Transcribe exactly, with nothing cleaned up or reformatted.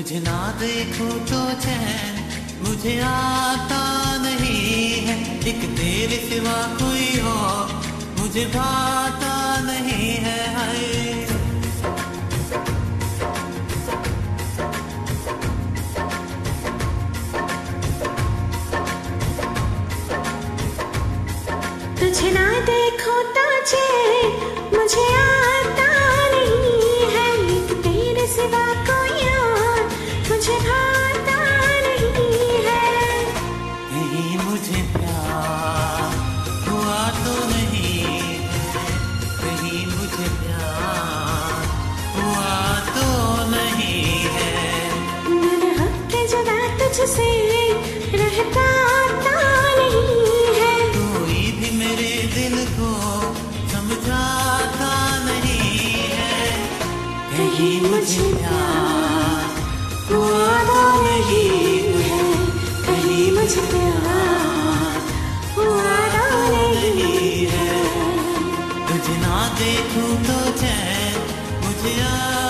तुझे ना देखूं तो चैन मुझे आता नहीं है। एक तेरे सिवा कोई और मुझे भाता नहीं है। हाय तुझे ना देखो तो चैन मुझे आता नहीं है। एक तेरे सिवा कोई और मुझे भाता नहीं है। कहीं मुझे प्यार हुआ तो नहीं है, कहीं मुझे प्यार हुआ तो नहीं है। मेरे हक के जुदा तुझसे रह पाता नहीं है। कोई भी मेरे दिल को समझाता नहीं है। कहीं मुझे प्यार हुआ तो नहीं है, कहीं मुझे प्यार हुआ तो नहीं है। तुझे ना देखूं तो चैन मुझे आ